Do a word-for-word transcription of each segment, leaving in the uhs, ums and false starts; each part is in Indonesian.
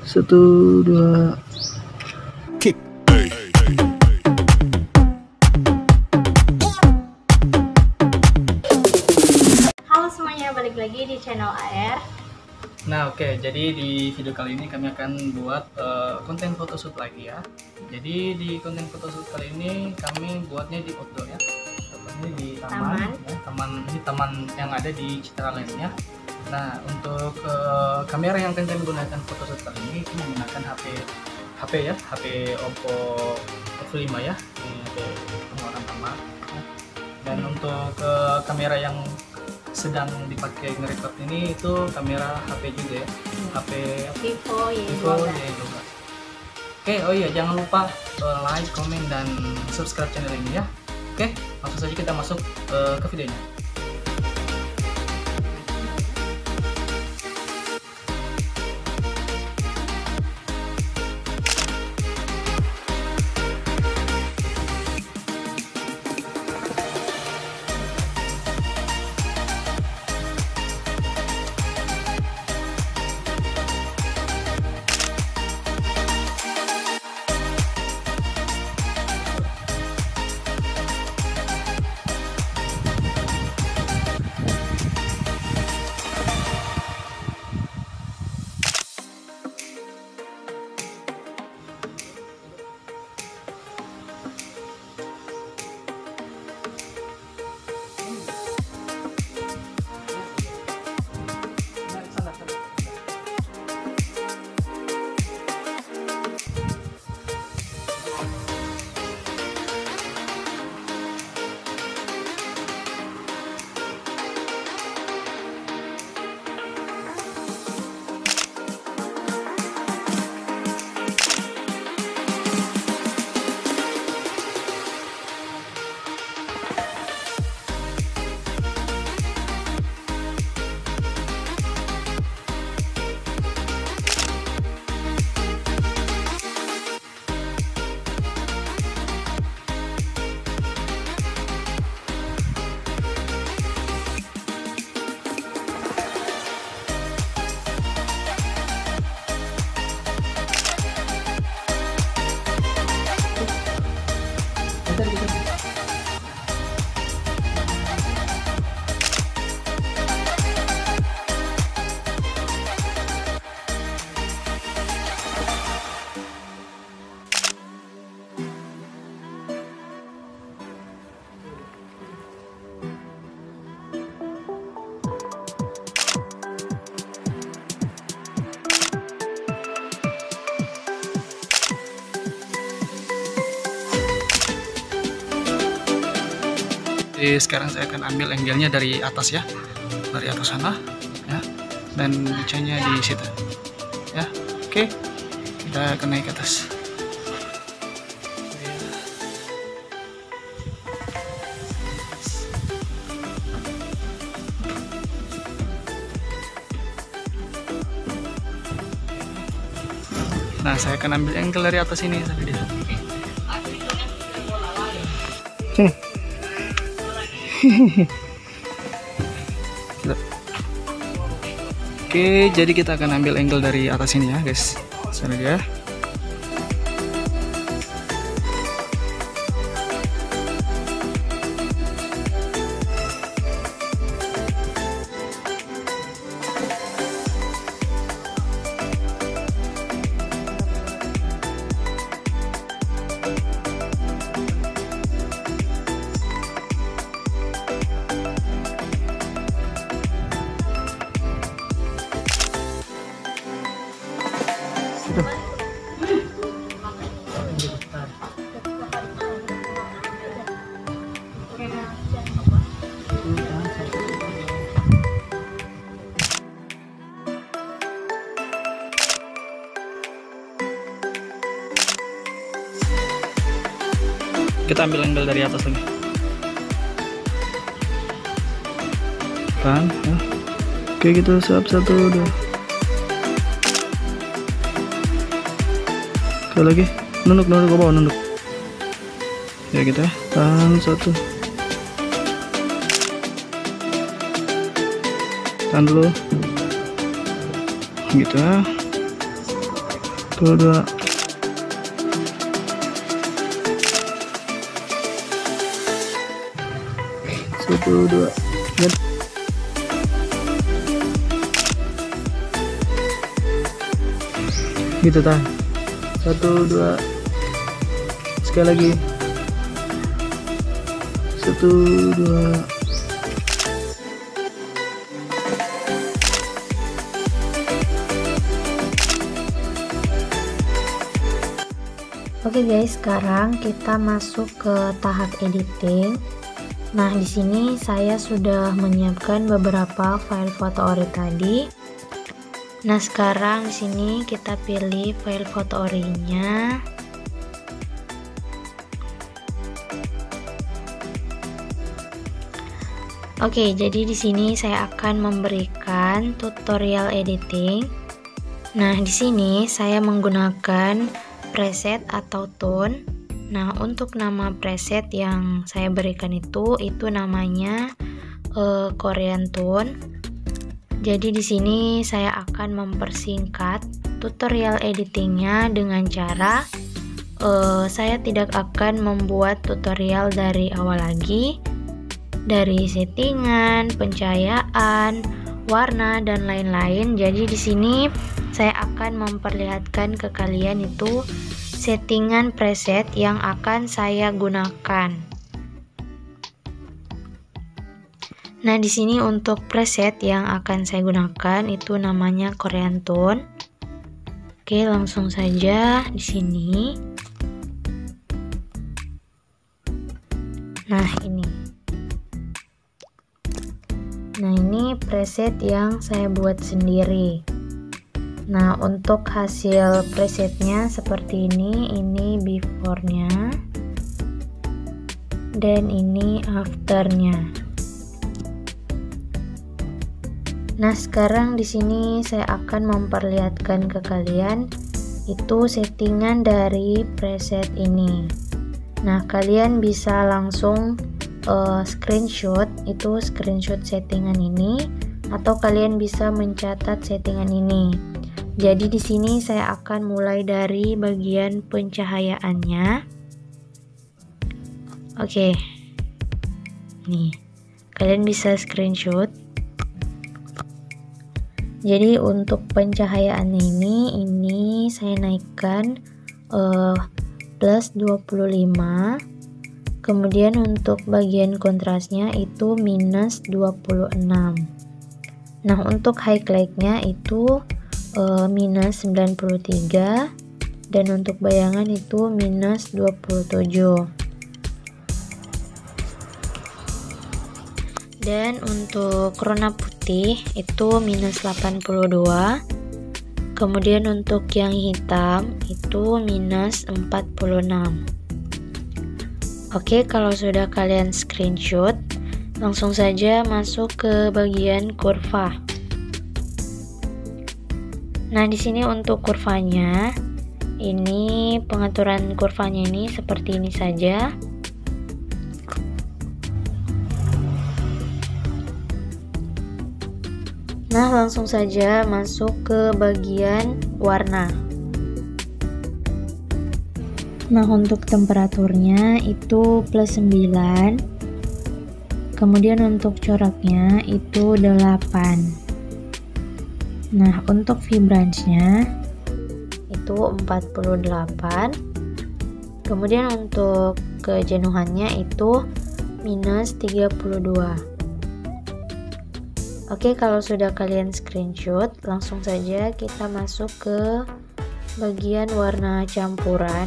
Satu, dua. Kick. Halo semuanya, balik lagi di channel A R. Nah oke, okay, jadi di video kali ini kami akan buat uh, konten photoshoot lagi ya. Jadi di konten photoshoot kali ini kami buatnya di outdoor ya. Tepatnya di taman, taman. Ya, taman ini taman yang ada di Citraland ya. Nah untuk uh, kamera yang akan kami gunakan photoshoot kali ini itu menggunakan H P H P ya, H P Oppo F lima ya. Ini H P pengeluaran tamat. Ya. Dan untuk uh, kamera yang sedang dipakai ngerekord ini itu kamera H P juga ya, H P Vivo Y Vivo Y dua belas. Oke, oh iya jangan lupa uh, like, komen dan subscribe channel ini ya. Oke, langsung saja kita masuk uh, ke videonya. Jadi sekarang saya akan ambil angle-nya dari atas ya, dari atas sana ya, dan bicanya di situ ya. Oke, kita akan naik ke atas. Nah saya akan ambil angle dari atas ini sampai di sana. Sini. Oke, jadi kita akan ambil angle dari atas ini ya guys. Sana dia. Kita ambil angle dari atas lagi kan ya. Oke, kita siap, satu dua. Sekali lagi, nunduk nunduk ke bawah, nunduk ya kita tahan, satu, tahan dulu gitu ya. puluh dua. Satu, dua, tiga. Gitu tan. Satu, dua. Sekali lagi. Satu, dua. Oke guys, sekarang kita masuk ke tahap editing. Nah, di sini saya sudah menyiapkan beberapa file foto ori tadi. Nah, sekarang di sini kita pilih file foto orinya. Oke, jadi di sini saya akan memberikan tutorial editing. Nah, di sini saya menggunakan preset atau tone. Nah, untuk nama preset yang saya berikan itu itu namanya uh, Korean tone. Jadi di sini saya akan mempersingkat tutorial editingnya dengan cara uh, saya tidak akan membuat tutorial dari awal lagi, dari settingan, pencahayaan, warna dan lain-lain. Jadi di sini saya akan memperlihatkan ke kalian itu settingan preset yang akan saya gunakan. Nah, di sini untuk preset yang akan saya gunakan itu namanya Korean tone. Oke, langsung saja di sini. Nah, ini. Nah, ini preset yang saya buat sendiri. Nah, untuk hasil presetnya seperti ini, ini before-nya dan ini after-nya. Nah, sekarang di sini saya akan memperlihatkan ke kalian itu settingan dari preset ini. Nah, kalian bisa langsung uh, screenshot itu screenshot settingan ini, atau kalian bisa mencatat settingan ini. Jadi di sini saya akan mulai dari bagian pencahayaannya. Oke. Nih, kalian bisa screenshot. Jadi untuk pencahayaan ini ini saya naikkan uh, plus dua puluh lima. Kemudian untuk bagian kontrasnya itu minus dua puluh enam. Nah, untuk highlight-nya itu Uh, minus sembilan puluh tiga dan untuk bayangan itu minus dua puluh tujuh. Dan untuk warna putih itu minus delapan puluh dua. Kemudian untuk yang hitam itu minus empat puluh enam. Oke, kalau sudah kalian screenshot, langsung saja masuk ke bagian kurva. Nah, di sini untuk kurvanya, ini pengaturan kurvanya ini seperti ini saja. Nah, langsung saja masuk ke bagian warna. Nah, untuk temperaturnya itu plus sembilan. Kemudian untuk coraknya itu delapan. Nah, untuk vibrance-nya itu empat puluh delapan. Kemudian untuk kejenuhannya itu minus tiga puluh dua. Oke, kalau sudah kalian screenshot, langsung saja kita masuk ke bagian warna campuran.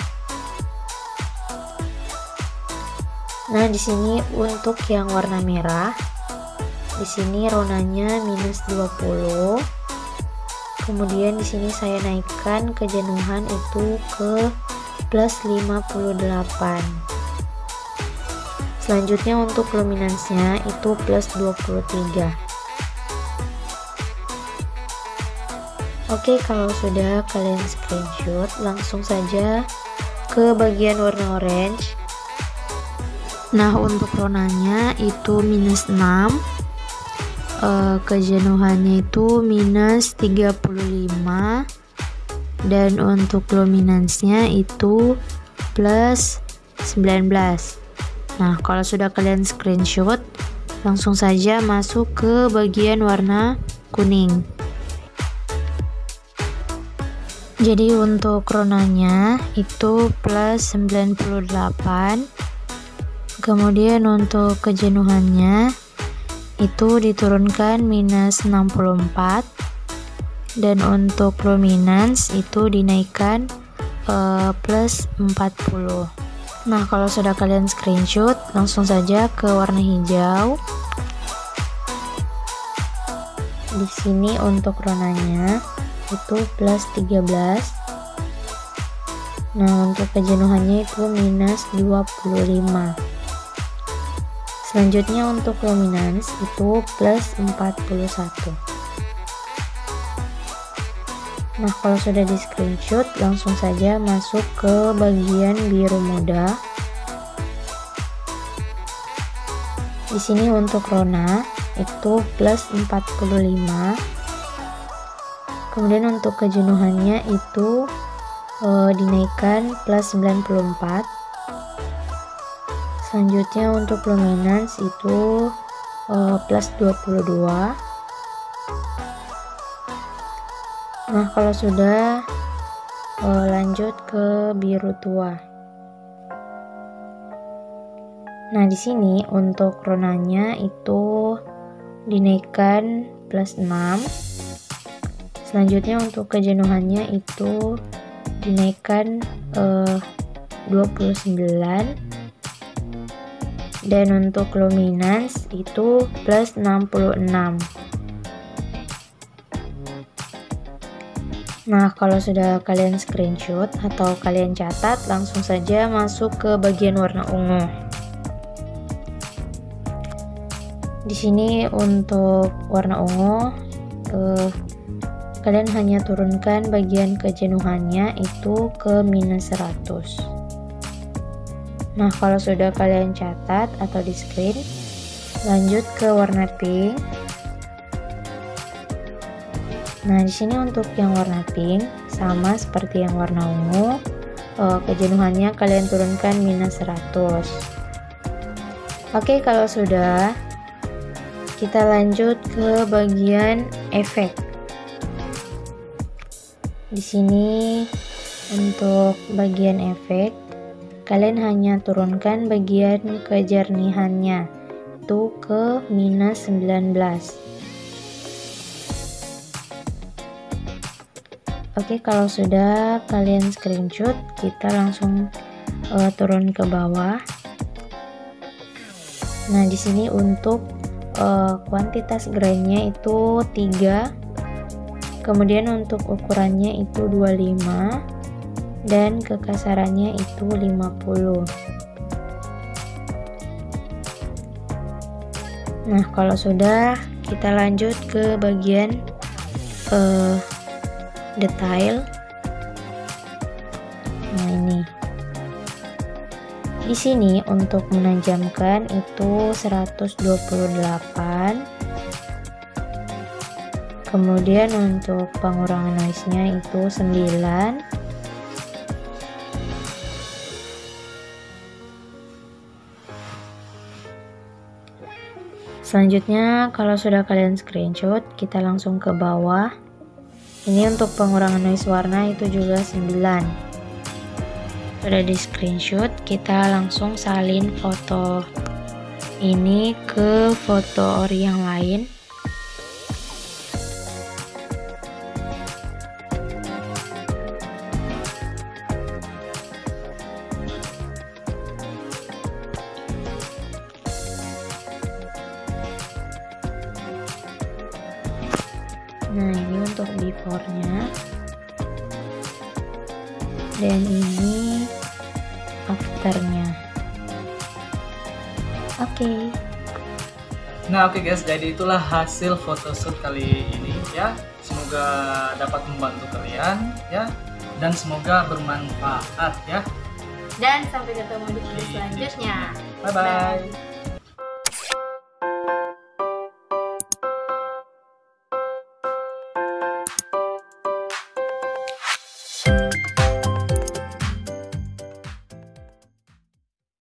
Nah, di sini untuk yang warna merah, di sini ronanya minus dua puluh. Kemudian di sini saya naikkan kejenuhan itu ke plus lima puluh delapan. Selanjutnya untuk luminance-nya itu plus dua puluh tiga. Oke, kalau sudah kalian screenshot, langsung saja ke bagian warna orange. Nah, untuk ronanya itu minus enam. Uh, kejenuhannya itu minus tiga puluh lima. dan untuk luminance-nya itu plus sembilan belas. Nah, kalau sudah kalian screenshot, langsung saja masuk ke bagian warna kuning. Jadi untuk ronanya itu plus sembilan puluh delapan. Kemudian untuk kejenuhannya itu diturunkan minus enam puluh empat. Dan untuk luminance itu dinaikkan uh, plus empat puluh. Nah, kalau sudah kalian screenshot, langsung saja ke warna hijau. Di sini untuk ronanya itu plus tiga belas. Nah, untuk kejenuhannya itu minus dua puluh lima. Selanjutnya untuk luminance itu plus empat puluh satu. Nah, kalau sudah di screenshot, langsung saja masuk ke bagian biru muda. Di sini untuk rona itu plus empat puluh lima. Kemudian untuk kejenuhannya itu e, dinaikkan plus sembilan puluh empat. Selanjutnya untuk luminance itu e, plus dua puluh dua. Nah, kalau sudah uh, lanjut ke biru tua. Nah, di sini untuk ronanya itu dinaikkan plus enam. Selanjutnya untuk kejenuhannya itu dinaikkan uh, dua puluh sembilan. Dan untuk luminance itu plus enam puluh enam. Nah, kalau sudah kalian screenshot atau kalian catat, langsung saja masuk ke bagian warna ungu. Di sini untuk warna ungu, eh, kalian hanya turunkan bagian kejenuhannya itu ke minus seratus. Nah, kalau sudah kalian catat atau di screen, lanjut ke warna pink. Nah, di sini untuk yang warna pink sama seperti yang warna ungu, uh, kejenuhannya kalian turunkan minus seratus. Oke, kalau sudah, kita lanjut ke bagian efek. Di sini untuk bagian efek, kalian hanya turunkan bagian kejernihannya itu ke minus sembilan belas. Oke, kalau sudah kalian screenshot, kita langsung uh, turun ke bawah. Nah, di sini untuk uh, kuantitas grainnya itu tiga. Kemudian untuk ukurannya itu dua puluh lima dan kekasarannya itu lima puluh. Nah, kalau sudah, kita lanjut ke bagian uh, detail. Nah, ini di sini untuk menajamkan itu seratus dua puluh delapan. Kemudian untuk pengurangan noise-nya itu sembilan. Selanjutnya, kalau sudah kalian screenshot, kita langsung ke bawah. Ini untuk pengurangan noise warna itu juga sembilan. Sudah di screenshot, kita langsung salin foto ini ke foto ori yang lain. Nah, ini untuk before-nya. Dan ini after-nya. Oke. Okay. Nah, oke okay guys, jadi itulah hasil photoshoot kali ini ya. Semoga dapat membantu kalian ya, dan semoga bermanfaat ya. Dan sampai ketemu di video selanjutnya. Bye bye. Bye.